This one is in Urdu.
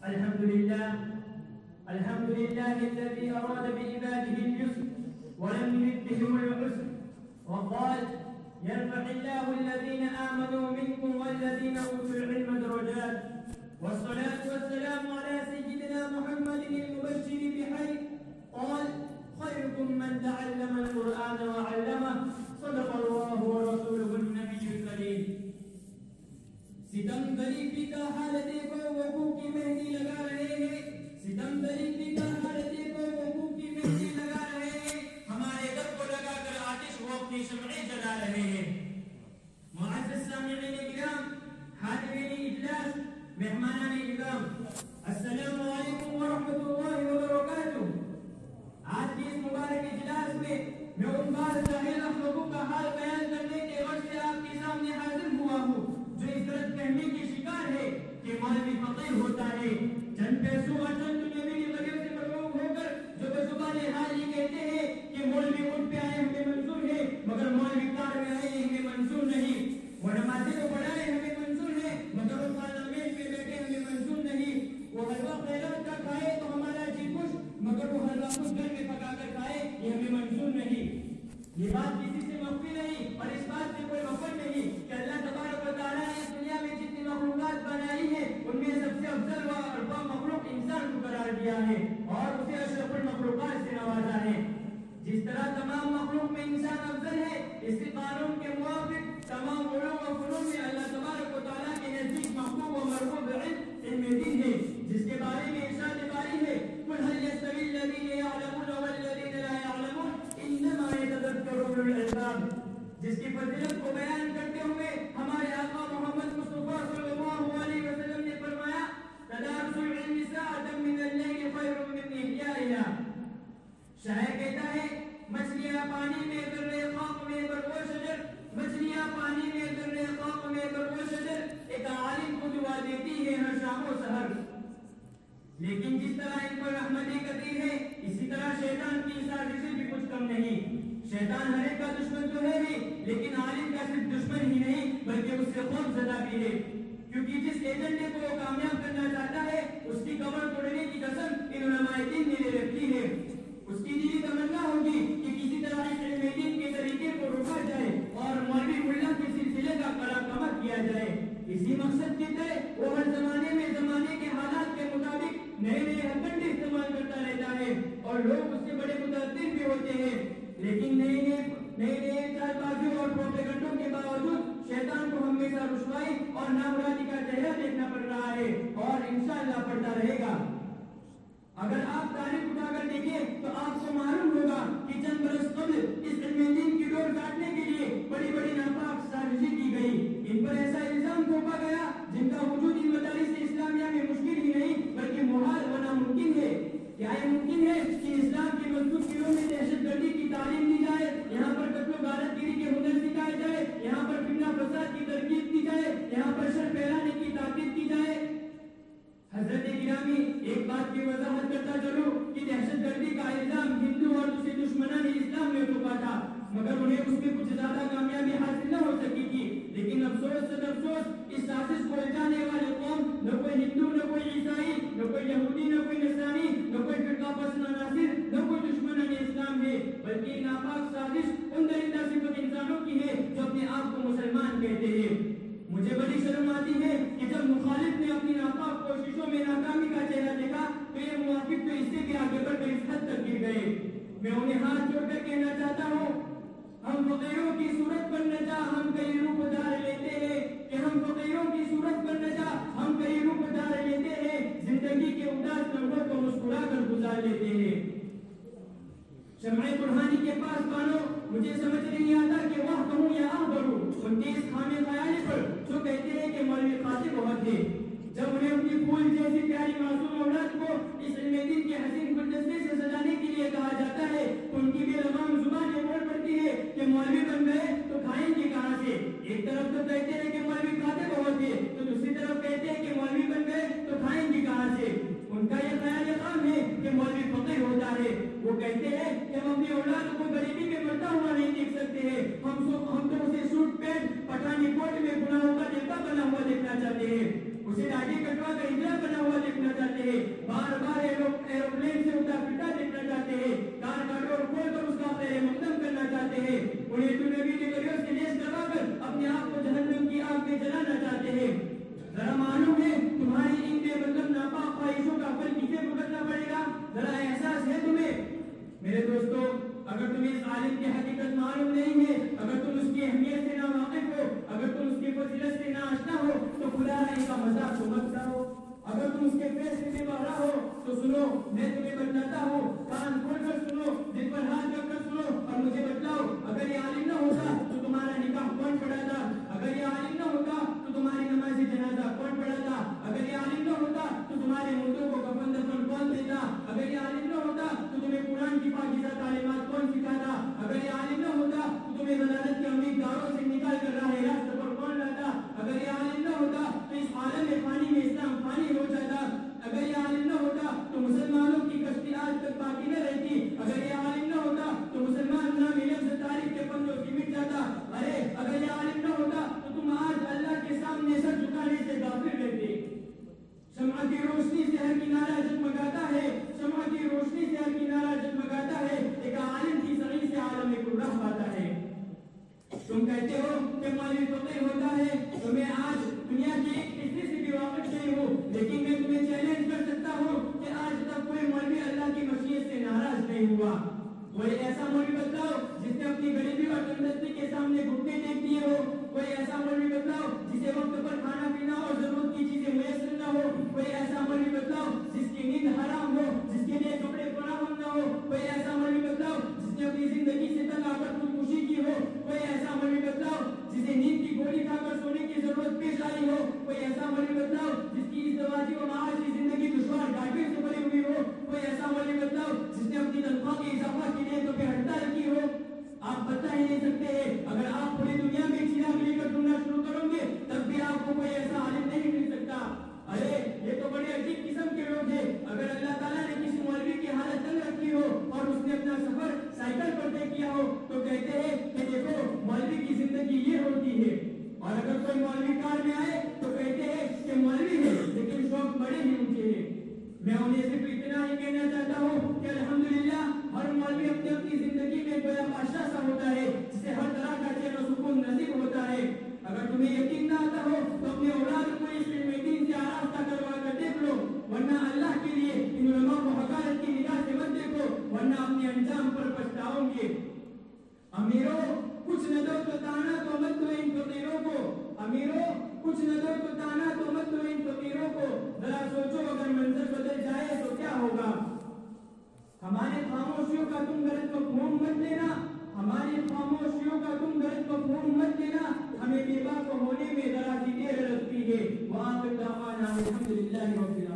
الحمد لله الذي أراد بعباده اليسر ولم يرد بهم العسر، وقال: يرفع الله الذين آمنوا منكم والذين أوتوا العلم درجات. والصلاة والسلام على سيدنا محمد المبشر بخير، قال: خيركم من تعلم القرآن وعلمه، صدق الله ورسوله النبي الكريم. ستم غریبی کا حال دیکھو وہ کی مہندی لگا رہے ہیں، ستم غریبی کا حال دیکھو وہ کی مہندی لگا رہے ہیں، ہمارے در کو لگا کر آتش وہ اپنی شمعیں جلا رہے ہیں. معزز سامعین کرام، حاضرین اجلاس، مہمانان اکرام، السلام علیکم ورحمۃ اللہ وبرکاتہ. آج کی اس مبارک اجلاس میں ان بار جاہل لوگوں کا حال بیان کرنے کے غرض سے آپ کے سامنے حاضر ہوا ہوں، جو اس طرح کہنے کے شکار ہے کہ مولوی فقیر ہوتا ہے، چند پیسوں اور چند دنیاوی وغیرہ سے مرغوب ہو کر جو بزبان حال یہ کہتے ہیں کہ مولوی اٹھ پہ آئے ہمیں منظور ہے، مگر مولوی کار میں آئے ہمیں منظور نہیں، وہ نمازیں کو پڑھائے ہمیں منظور ہے، مگر وہ پارلیمنٹ میں بیٹھے ہمیں منظور نہیں، وہ حلوہ خیرات کا کھائے تو ہمارا جی خوش، مگر وہ حلوہ خود گھر میں پکا کر کھائے یہ ہمیں منظور نہیں. یہ بات کسی سے مخفی نہیں اور اس بات سے کوئی مفر نہیں کہ اللہ تبارک و تعالیٰ نے اس دنیا میں جتنی مخلوقات بنائی ہے ان میں سب سے افضل و ارفع مخلوق انسان کو قرار دیا ہے اور اسے اشرف المخلوقات سے نوازا ہے. جس طرح تمام مخلوق میں انسان افضل ہے، اسی قانون کے موافق تمام علوم و فنون میں اللہ تبارک و تعالیٰ کے نزدیک محبوب و مرغوب علم دین ہے، جس کے بارے میں ارشاد باری ہے: قل هل يستوي الذين يعلمون والذين لا يعلمون انما يتذكر اولو الالباب. جس کی فضیلت کو بیان کرتے ہوئے ہمارے آقا محمد مصطفیٰ صلی اللہ علیہ وسلم نے فرمایا: تدارس العلم ساعة من الليل خير من احیائها. شاعر کہتا ہے: مچھلیاں پانی میں در خاک میں برو شجر، مچھلیاں پانی میں در خاک میں برو شجر، ایک عالم کو دعا دیتی ہے ہر شام و سحر. لیکن جس طرح ان پر رحمت کثیر ہے، اسی طرح شیطان کی سازشیں بھی کچھ کم نہیں. شیطان ہر ایک کا دشمن تو ہے ہی، لیکن عالم کا صرف دشمن ہی نہیں بلکہ اس سے خوف زدہ بھی ہے، کیونکہ جس ایجنڈے کو وہ کامیاب کرنا چاہتا ہے اس کی کمر توڑنے کی قسم ان علماء دین نے لے رکھی ہے. اس کی دلی تمنا ہوگی کہ کسی طرح اس علم دین کے طریقے کو روکا جائے اور مولوی ملا کے سلسلے کا قلع قمت کیا جائے. اسی مقصد کے تحت وہ ہر زمانے میں زمانے کے حالات کے مطابق نئے نئے ہتھکنڈے استعمال کرتا رہتا ہے اور لوگ اس سے بڑے متاثر بھی ہوتے ہیں. لیکن نئے چال بازیوں اور پروپیگنڈوں کے باوجود شیطان کو ہمیشہ رسوائی اور نامرادی کا چہرہ دیکھنا پڑ رہا ہے اور انشاءاللہ پڑتا رہے گا. اگر آپ تاریخ اٹھا کر دیکھیں تو آپ کو معلوم ہوگا کہ چند برس قبل اس علم دین کی ڈور کاٹنے کے لیے بڑی بڑی ناپاک سازشیں کی گئی. ان پر ایسا الزام تھوپا گیا جن کا وجود ان مدارس اسلامیہ میں مشکل ہی نہیں بلکہ محال و ناممکن ہے. کیا یہ ممکن ہے کہ اسلام کے مضبوط قلعوں میں دہشت گردی کی تعلیم دی جائے، یہاں پر قتل و غارت گیری کے ہنر سکھائے جائے، یہاں پر فتنہ فساد کی ترغیب دی جائے، یہاں پر شر پھیلانے کی تاکید کی جائے؟ حضرت گرامی، ایک بات کی وضاحت کرتا چلوں کہ دہشت گردی کا الزام ہندو اور دوسرے دشمنان اسلام نے تھوپا تھا، مگر انہیں اس میں کچھ زیادہ کامیابی حاصل نہ ہو سکی تھی. لیکن افسوس سے افسوس، اس سازش کو الجھانے والے قوم نہ کوئی ہندو، نہ کوئی عیسائی، نہ کوئی یہودی، نہ کوئی نصرانی، نہ کوئی فرقہ پرست ناصر، نہ کوئی دشمنان اسلام ہے، بلکہ ناپاک سازش ان درندہ صفت انسانوں کی ہے جو اپنے آپ کو مسلمان کہتے ہیں. مجھے بڑی شرم آتی ہے کہ جب مخالف نے اپنی ناپاک کوششوں میں ناکامی کا چہرہ دیکھا تو یہ موافق تو اس سے بھی آگے بڑھ کر اس حد تک گر گئے. میں انہیں ہاتھ جوڑ کر کہنا چاہتا ہوں: ہم فقیروں کی صورت پر نجا ہم کئی روپ دھار لیتے ہیں، کہ ہم فقیروں کی صورت پر نجا ہم کئی روپ دھار لیتے ہیں، زندگی کے اداس لمحوں کو مسکرا کر گزار لیتے ہیں. شمع برہانی کے پاس بانو، مجھے سمجھ نہیں آتا کہ وہ کہوں یا آہ بڑھوں ان کے اس خامے خیالے پر جو کہتے ہیں کہ مولوی خاطر بہت ہے. جب انہیں اپنی پھول جیسی پیاری معصوم اولاد کو اس علم دین کے حسین گلدستے سے سجانے کے لیے کہا جاتا ہے تو ان کی بے لگام زبان یہ بول پڑتی ہے کہ مولوی بن گئے تو کھائیں گے کہاں سے. ایک طرف تو کہتے ہیں کہ مولوی کھاتے بہت ہے تو دوسری طرف کہتے ہیں کہ مولوی بن گئے تو کھائیں گے کہاں سے. ان کا یہ خیال خام ہے کہ مولوی فقیر ہوتا ہے. وہ کہتے ہیں کہ ہم اپنی اولاد کو غریبی میں مرتا ہوا نہیں دیکھ سکتے ہیں، ہم تو اسے سوٹ پینٹ پٹھانی کوٹ میں گناہوں کا دیوتا بنا ہوا دیکھنا چاہتے ہیں. اسے داڑھی کٹوا کر ہجرا بنا ہوا دیکھنا چاہتے ہیں، بار بار ایروپلین سے اڑتا پھرتا دیکھنا چاہتے ہیں، کار کا ڈور کھول کر اس کا خیر مقدم کرنا چاہتے ہیں، انہیں تو نبی نے کریوں سے لیس کروا کر اپنے آپ کو جہنم کی آگ میں جلانا چاہتے ہیں۔ ذرا معلوم ہے تمہاری ان بے مطلب ناپاک خواہشوں کا پھل کسے بھگتنا پڑے گا؟ ذرا احساس ہے تمہیں؟ میرے دوستو، اگر تمہیں اس عالم کی حقیقت معلوم نہیں ہے، اگر تم اس کی اہمیت سے نا واقف ہو، اگر تم اس کی فضیلت سے نا آشنا ہو، تو خدا رہی کا مذاق تو مت کرو۔ اگر تم اس کے فیصلے سے بہرا ہو تو سنو، میں تمہیں بتلاتا ہوں، کان کھول کر سنو، دل پر ہاتھ رکھ کر سنو اور مجھے بتلاؤ، اگر یہ عالم نہ ہوتا تو تمہارا نکاح کون پڑھاتا؟ اگر یہ عالم نہ ہوتا تو تمہاری نماز جنازہ کون پڑھاتا؟ اگر یہ عالم نہ ہوتا تو تمہارے مردوں کو کفن دفن کون دیتا؟ اگر یہ عالم نہ ہوتا تو تمہیں قرآن کی پاکیزہ تعلیمات کون سکھاتا؟ اگر یہ عالم نہ ہوتا تو تمہیں ضلالت کے امید داروں سے نکال کر راہ راست پر کون لاتا؟ اگر یہ عالم نہ ہوتا تو اس عالم فانی میں اسلام فانی ہو جاتا۔ اگر یہ عالم نہ ہوتا تو مسلمانوں کی کشتی آج تک باقی نہ رہتی۔ اگر یہ عالم نہ ہوتا تو مسلمان نام لفظ تاریخ کے پنوں سے مٹ جاتا۔ ارے اگر یہ عالم نہ ہوتا تو تم آج اللہ کے سامنے سر جھکانے سے غافل رہتے۔ شمع کی روشنی سے ہر کنارہ جگمگاتا ہے، شمع کی روشنی سے ہر کنارہ جگمگاتا ہے، ایک عالم کی سعی سے عالم گمراہ پاتا ہے۔ تم کہتے ہو کہ مولوی فقیر ہوتا ہے تو میں آج دنیا کی ایک حصے سے بھی واقف نہیں ہوں، لیکن میں تمہیں چیلنج کر سکتا ہوں کہ آج تک کوئی مولوی اللہ کی مشیت سے ناراض نہیں ہوا۔ کوئی ایسا مولوی بتلاؤ جس نے اپنی غریبی اور تندرستی کے سامنے گھٹنے ٹیک دیے ہو، کوئی ایسا مولوی بتلاؤ جسے وقت پر کھانا پینا اور ضرورت کی چیزیں میسر نہ ہو، کوئی ایسا مولوی بتلاؤ جس کی نیند حرام ہو، جس کے لیے کپڑے فراہم نہ ہو، کوئی ایسا مولوی بتلاؤ جس نے اپنی زندگی سے تنگ آ کر خودکشی کی ہو، کوئی ایسا مولوی بتلاؤ جسے نیند کی گولی کھا کر سونے کی ضرورت پیش آئی ہو، کوئی ایسا مولوی بتلاؤ جس کی ازدواجی و معاشی زندگی دشوار گھاٹیوں سے بھری ہوئی ہو، کوئی ایسا مولوی بتلاؤ جس نے اپنی تنخواہ کے اضافہ کے لیے تو پہ ہڑتال رکھی ہو۔ آپ بتا ہی نہیں سکتے ہیں، اگر آپ پوری دنیا میں چراغ لے کر ڈھونڈنا شروع کرو گے تب بھی آپ کو کوئی ایسا عالم نہیں مل سکتا۔ ارے یہ تو بڑے عجیب قسم کے لوگ ہیں۔ اگر اللہ تعالیٰ نے کسی مولوی کی حالت تنگ رکھی ہو اور اس نے اپنا سفر سائیکل پر طے کیا ہو تو کہتے ہیں کہ دیکھو مولوی کی زندگی یہ ہوتی ہے، اور اگر کوئی مولوی کار میں آئے تو کہتے ہیں کہ مولوی ہے لیکن شوق بڑے ہی اونچے ہیں۔ میں انہیں صرف اتنا ہی کہنا چاہتا ہوں کہ الحمدللہ ہر مولوی اپنی اپنی زندگی میں گویا بادشاہ سا ہوتا ہے جسے ہر طرح کا چین و سکون نصیب ہوتا ہے۔ اگر تمہیں یقین نہ آتا ہو تو اپنے اولاد کو اس علم دین سے آراستہ کروا کر دیکھ لو، ورنہ اللہ کے لیے ان علماء کو حقارت کی نگاہ سے مت دیکھو، ورنہ اپنے انجام پر پچھتاؤ گے۔ امیروں کچھ نہ دو تو تانا تو مت دو ان فقیروں کو، امیروں کچھ نہ دو تو تانا تو مت دو ان فقیروں کو، ذرا سوچو اگر منظر بدل جائے تو کیا ہوگا۔ ہماری خاموشیوں کا تم غلط مفہوم مت لینا، ہماری خاموشیوں کا تم غلط مفہوم مت لینا، ہمیں بے باک ہونے میں ذرا سی دیر لگتی ہے۔ وآخر دعوانا الحمدللہ رب العالمین۔